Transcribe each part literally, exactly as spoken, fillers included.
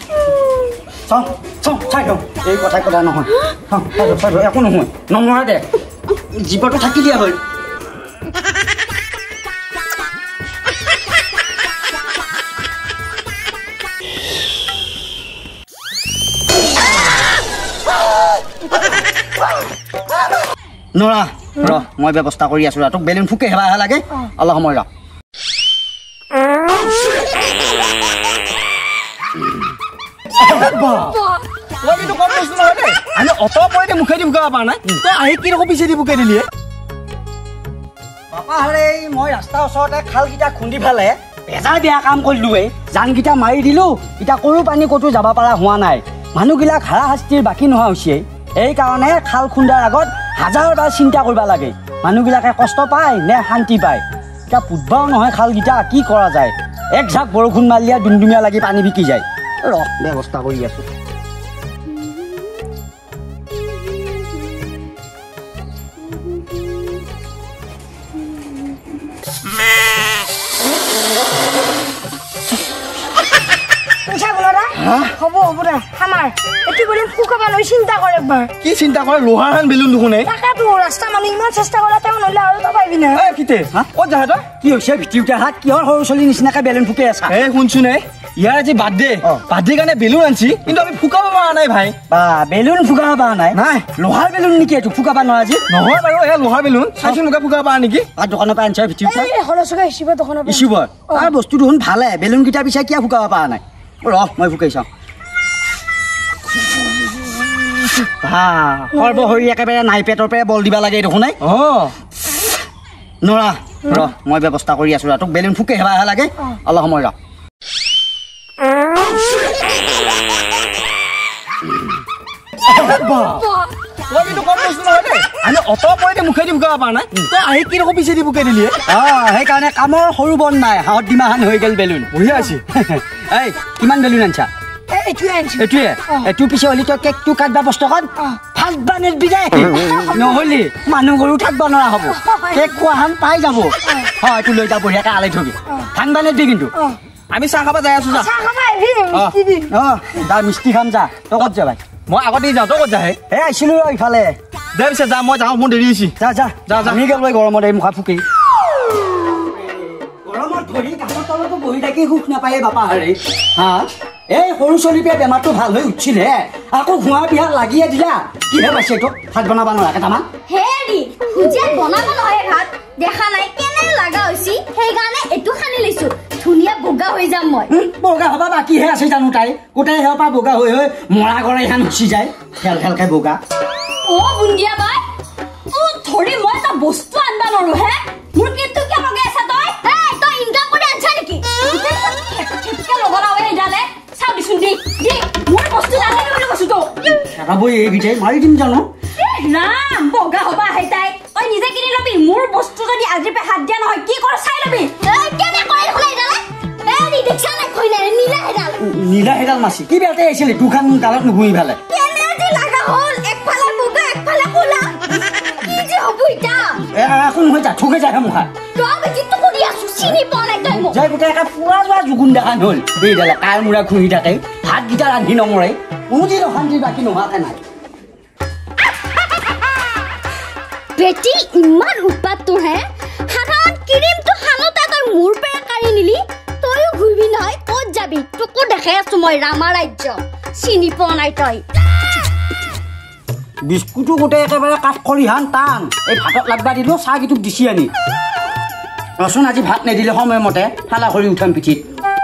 চাওঁ চাওঁ চাই দিওঁ এই কথাই কথা নহয় চাওঁ চাই দিওঁ চাই দিওঁ একো নহয় নমৰা দে জীৱটো থাকি দিয়া হ'ল নৰা ৰ মই ব্যৱস্থা কৰি আছো তোক বেলুন ফুকে হেবাহে লাগে অলপ সময় ৰ আমি অত পৰে মুখেদি ফুকাব পৰা নাই তই আহি কি ৰকম পিছেদি ফুকাই দিলি বাপা হাৰে মই ৰাস্তাৰ ওচৰতে খালকেইটা খুন্দি ফেলে বেজাৰ বেয়া কাম কৰিলো এই জানকেইটা মাৰি দিলো এতিয়া কৰো পানী ক'তো যাব পৰা হোৱা নাই মানুহবিলাক হাৰাশাস্তিৰ বাকী নোহোৱা হৈছে এইকাৰণে খাল খুন্দাৰ আগত হাজাৰ বাৰ চিন্তা কৰিব লাগে মানুহবিলাকে কষ্ট পায় নে শান্তি পায় এতিয়া পুতবাও নহয় খালকেইটা কি কৰা যায় এক ঝাক বৰষুণ মাৰিলে ডুমডুমীয়া লাগি পানী বিকি যায় ৰ ব্যৱস্থা কৰি আছো হ'ব হ'ব দে আমাৰ এটি বলি ফুকাব লৈ চিন্তা কৰে একবাৰ কি চিন্তা কৰে লোহাৰ হান বেলুন দুখনে তাকাতো ৰাস্তা মানুহ ইমান চেষ্টা কৰে তেওঁ নলে আৰু তো পাইবি না এ কিতে হা ক'ত যা তই কি হৈছে ভিটিউটা হাত কিহৰ সৰু চলি নিচিনাকে বেলুন ফুকে আছা এ শুনছো নে ইয়াৰ আজি বাৰ্থডে বাৰ্থডে কাৰণে বেলুন আনছি কিন্তু আমি ফুকাব পৰা নাই ভাই বা বেলুন ফুকাব পৰা নাই নাই লোহাৰ বেলুন নেকি এইটো ফুকাব নোৱাৰা আজি নহয় বাৰু এ লোহাৰ বেলুন চাইছো মুকা ফুকাব পৰা নেকি আর দোকানৰ পৰা আনছে ভিটিউটা এই হলসকা হিসিব দোকানৰ পৰা হিসিব আর বস্তু দুন ভালে বেলুন কিটা পিছে কিয়া ফুকাব পৰা নাই ৰ মই ফুকাই চাওঁ হা সৰ্বহৰি একেবাৰে নাই পেটৰ পৰা বল দিবা লাগে দেখোন নাই অ নৰা ৰ মই ব্যৱস্থা কৰি আছো তোক বেলুন ফুকে হেবাহে লাগে অলপ সময় ৰ আমি অত পৰে মুখেদি ফুকাব পৰা নাই তই আহি কি ৰকম পিছেদি ফুকাই দিলি অ সেইকাৰণে কামৰ সৰু বন নাই হাত ডিমাহান হৈ গ'ল বেলুন বঢ়িয়া আছে এই কিমান বেলুন আনছা এইটোৱে এইটো পিছে হলি তই কেকটো কাটবা বস্তু কত ফাটবা নেদবি দে নহলি মানুহ গৰু থাকবা নোৱাৰা হ'ব কেক খোৱাহান পাই যাব হয় এইটো লৈ যা বঢ়িয়াকে আলাই থবি ভাঙবা নেদবি কিন্তু আমি চাহ খাবা যাই আছো যা অ যা মিষ্টি খাম যা তই ক'ত যাবাই মই আগতে যাওঁ তই ক'ত যাহে হে আহিছিলো ইফালে দে পিছে যা মই যাওঁ মোৰ দেৰি হৈছে যা যা যা যা আমি গেল গৰমত এই মুখা ফুকি গৰমত ধৰি কাষৰ তলতো বহি থাকি সুখ নাপায়ে বাপা হাৰে হা এই সৰু চলিপে বেমাৰটো ভাল হৈ উঠিলে আকৌ ঘুৱা বিহাত লাগিয়ে দিলা কিহে পাইছে এইটো ভাত বনাবা নোৱাৰা কেইটামান হেৰি ভুজিয়া বনাব নহয় ভাত দেখা নাই কেনে লাগা হৈছি সেইকাৰণে এইটো খানি লৈছো ধুনীয়া বগা হৈ যাম মই বগা হবা বাকীহে আছে জানো তাই গোটেই হেপা বগা হৈ হৈ মৰা গড়া এখন উচি যায় খেল খেলকে বগা অ বুন্দিয়া বাই ও ধৰি মই এটা বস্তু আনবা নৰো হে মোৰ কিন্তু কি লগে আছে তই এই তই ইনকাম কৰি আনছা নেকি কি লগলা হৈ ডালে চাও দিছুন দি দি মোৰ বস্তু আনি লৈ বস্তু তো খারাবই এই বিটাই মারি দিম জানো রাম বগা হবা হেতাই ওই নিজে কিনি লবি মোর বস্তু যদি আজি পে হাত দিয়া নহয় কি কৰ চাই লবি এই কেনে কই খলাই ডালে এই দি দেখছা না কই না নীলা হেডাল নীলা হেডাল মাছি কি বেলতে আইছিলে দুখান কালত নুগুই ভালে কেনে যে লাগা হল একফালে বগা একফালে কোলা কি যে হবু ইটা এ এখন হৈ যা ঠকে যা মুখা তো আমি কি তো করি আসু চিনি পলাই তই মো যাই গোটে একা পুরা যোৱা জুগুন দেখান হল এই ডালে কায় মুৰা খুহি থাকে ভাত গিটা ৰান্ধি নমৰে মুজি শান্তি বাকি নোহাকে নাই বেটি ইমান উৎপাত তোৰ হে হাতত ক্ৰীম তো হালতে তই মোৰ পৰা কাঢ়ি নিলি তইও ঘুৰবি নহয় ক'ত যাবি তোকো দেখাই আছো মই ৰামা ৰাজ্য চিনি পোৱা নাই তই বিস্কুটো গোটে একেবাৰে কাঠ কৰি হান টান এই ভাতত লাগবা দিলো চাহ গিটুক দিছি আনি ৰচোন আজি ভাত নেদিলে সময়মতে ফালা কৰি উঠাম পিঠিত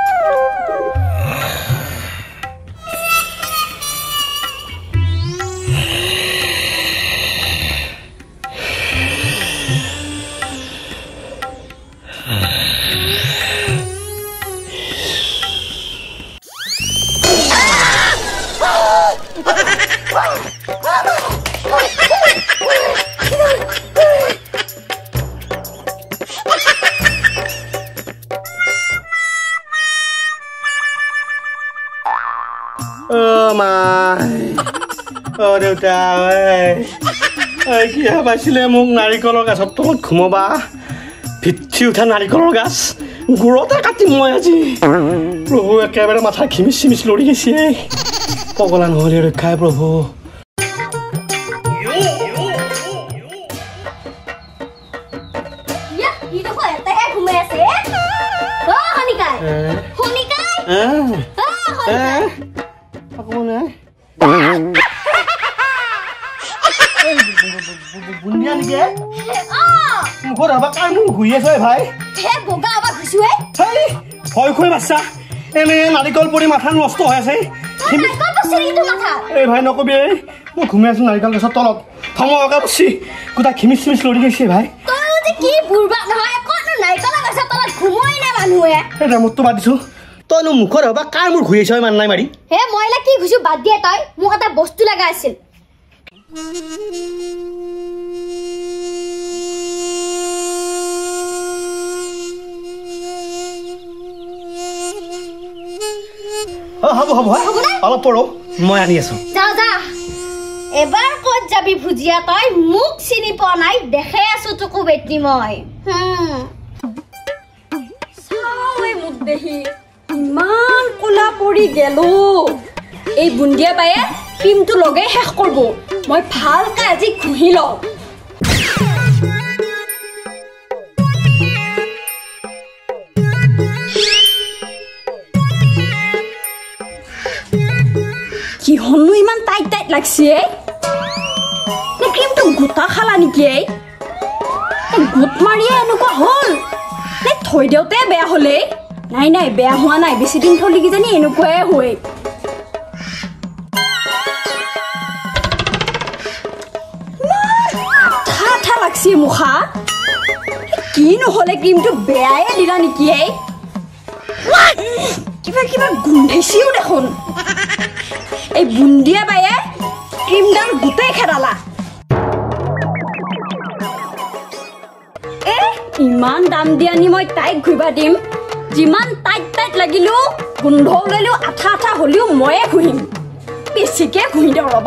Oh my. Oh deউতা ঐ কি হাবাছিলে মোক নাৰিকলৰ গাছত তলত ঘুমবা ভিঠি উঠা নাৰিকলৰ গাছ গুৰতে কাটি মই আজি প্ৰভু একেবাৰে মাথা খিমিচ চিমিচ লৰি গৈছে পগলা নহ'লে ৰক্ষাই প্ৰভু বুনিয়া নেকি মুখত হবা কাৰ মোক ঘূৰি আছে ভাই ভয় খুৱাই বাচ্চা এনে নাৰিকল পৰি মাথা নষ্ট হৈ আছে এই ভাই নকবি এই মই ঘুমাই আছো নাৰিকল গছৰ তলত থমকা বসি গোটা খিমিচ চিমিচ লৰি গৈছে ভাই মতো বাদ দিছো তইনো মুখত হবা কাৰ মোৰ ঘূৰি আছে ইমান নাই মাৰি হে মইলা কি ঘুচু বাদ দিয়ে তই মোক এটা বস্তু লগা আছিল হ'ব হ'ব অলপ পঢ়ো মই আনি আছো যা যা এবাৰ ক'ত যাবি ভুজিয়া তই মোক চিনি পোৱা নাই দেখে আছো তোকো বেটি মই চাওৱে মোক দেখি ইমান কোলা পৰি গেল এই বুন্দিয়া বায়ে ক্ৰীমটো লগাই শেষ কৰিব মই ভালকৈ আজি ঘঁহি লওঁ কিহনো ইমান টাইট টাইট লাগছে ক্ৰীমটো গোটা খালা নেকি গোট মাৰিয়ে এনেকুৱা হ'ল নে থৈ দিওঁতে বেয়া হ'লে নাই নাই বেয়া হোৱা নাই বেছি দিন থলি কিজানি এনেকুৱাই হয় আঠা আঠা লাগছে মুখা কি নহ'লে ক্ৰীমটো বেয়াই দিলা নেকি কিবা কিবা গোন্ধাইছেও দেখোন এই বুন্দিয়া বায়ে ক্ৰীমডাল গোটেই খেদালা এ ইমান দাম দি আনি মই তাইক ঘূৰিবা দিম যিমান টাইট টাইট লাগিলেও গোন্ধ ওলালেও আঠা আঠা হ'লেও ময়ে ঘূৰিম বেছিকে ঘূৰি দিওঁ ৰবা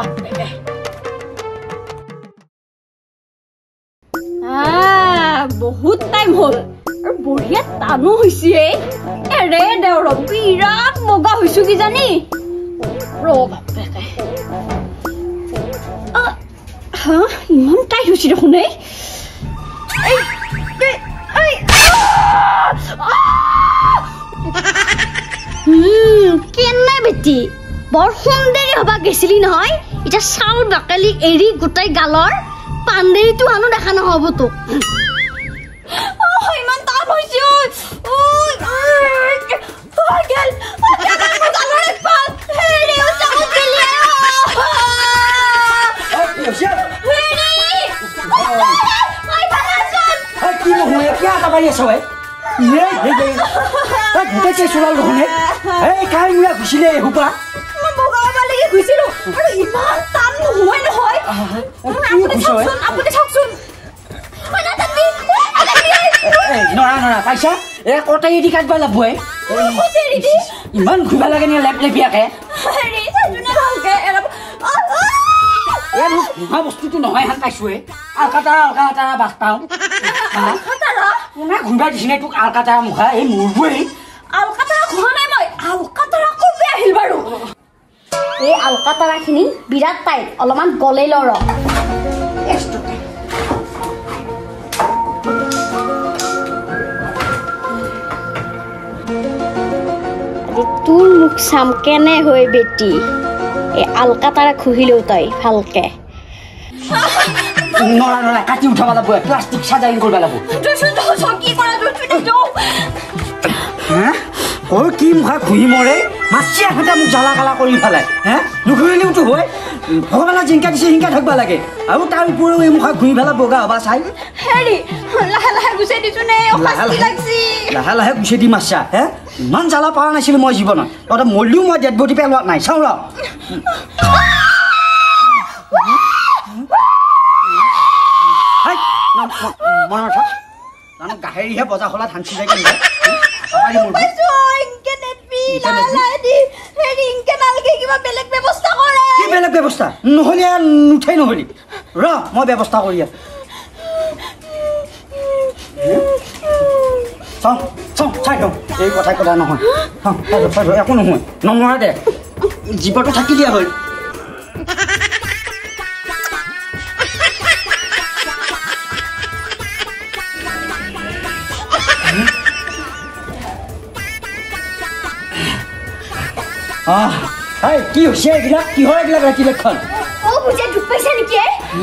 বহুত টাইম হ'ল আৰু বঢ়িয়া টানো হৈছে এৰে দেও ৰ বিৰাট বগা হৈছো কিজানি ৰবা হা ইমান টাইট হৈছে দেখোন কেনে বেটি বৰ সুন্দৰী হবা গেছিলি নহয় এতিয়া চাউল বাকালি এৰি গোটাই গালৰ পাণ্ডেৰিটো আনো দেখা নহ'ব তোক ইমান টান হৈছে ঘুচিলে এসোপা ঘুচিলো আৰু ইমান টান নহয় নহয় আপুনি চাওকচোন নৰা নৰা পাইছা এ কটাই দি কাটবা লাগব ইমান ঘূৰিবা লাগে নে লেপ লেপিয়াকে নোহোৱা বস্তুটো নহয় হান পাইছো আলকাতাৰা আলকাতাৰা বাস পাওঁ কোনে ঘূৰিবা দিছিলে তোক আলকাতাৰা মুখা এই মূৰবোৰেই আলকাতাৰা ঘূৰা নাই মই আলকাতাৰা কবে আহিল বাৰু এই আলকাতাৰাখিনি বিৰাট টাইট অলপমান গলেই লৰ তোৰ মুখ চাম কেনে হৈ বেটি এই আলকাতাৰা খুহিলেও তই ভালকে নৰা নৰা কাটি উঠাব লাগব প্লাষ্টিক চাৰ্জাৰিং কৰিব লাগব অ' কি মুখা ঘূৰি মৰে মাছি এখেতে মোক জ্বালা কালা কৰি পেলাই হে নুঘূৰিলেওতো হয় ভগৱানে জিংকা দিছে সিংকা থাকিব লাগে আৰু তাৰ উপৰিও এই মুখা ঘূৰি পেলাই বগা হবা চাই হেৰি লাহে লাহে গুচাই দিছো নে লাহে লাহে গুচাই দিম আচ্ছা হে ইমান জ্বালা পৰা নাছিলো মই জীৱনত তহঁতে মৰিলেও মই ডেড বডি পেলোৱা নাই চাওঁ ৰ মনত থাক জানো গাহেৰিহে বজা খোলা ধান চিজাই কেনে বেলেগ ব্যৱস্থা নহ'লে নুঠাই নহ'লি ৰ মই ব্যৱস্থা কৰি আছো চাওঁ চাওঁ চাই লওঁ এই কথাই কথা নহয় চাওঁ চাই লওঁ চাই লওঁ একো নহয় নমৰা দে জীপটো থাকি দিয়া হ'ল আহ এই কি হৈছে এইবিলাক কিহৰ এইবিলাক ৰাতি লেখন অ বুজে দুখ পাইছা নেকি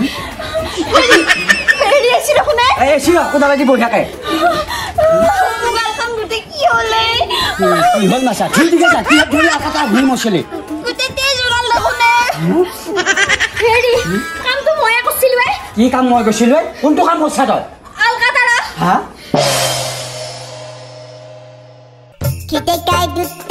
হেৰি আছিল শুনে এই চিৰ কোনা লাগি বহি থাকে মোবাইল কাম গুটে কি হলে কি হ'ল মাছা ঠিক ঠিক আছে কি ধৰি আকাটা ঘুম মছলি গুটে তেজ উৰাল দেখোনে হেৰি কামটো ময়ে কৰিছিলো এ কি কাম মই গৈছিলো কোনটো কাম কৰিছা তই আলকাতাৰা হা Kita kaidut